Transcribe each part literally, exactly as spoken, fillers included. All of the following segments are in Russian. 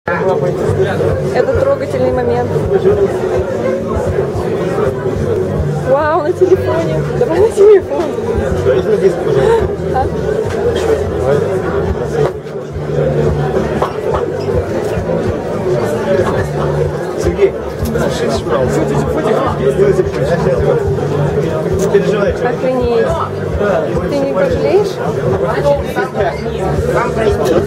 Это трогательный момент. Вау, на телефоне. Давай на телефон. Дайте на диск, пожалуйста. А? Сергей, разрешите, пожалуйста. Не переживайте. Охренеть. Ты не пожалеешь? Вам пройти.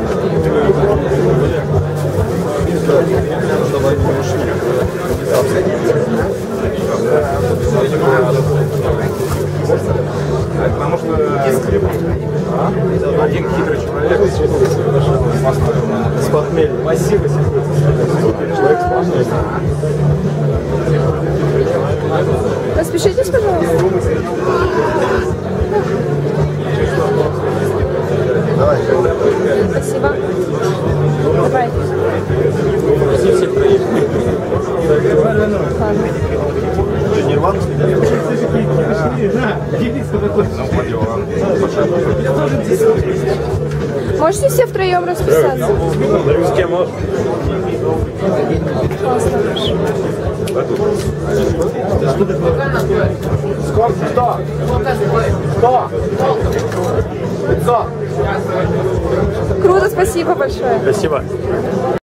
Потому что один хитрый человек с похмелья. Спасибо, Сергей. Человек с похмелья. Распишитесь, пожалуйста. Давай. Спасибо. Давай. Все проехали. Ты не рван? Можете все втроем расписаться? С кем можешь? Классно. Сколько? Сто? Сто? Сто? Круто, спасибо большое. Спасибо.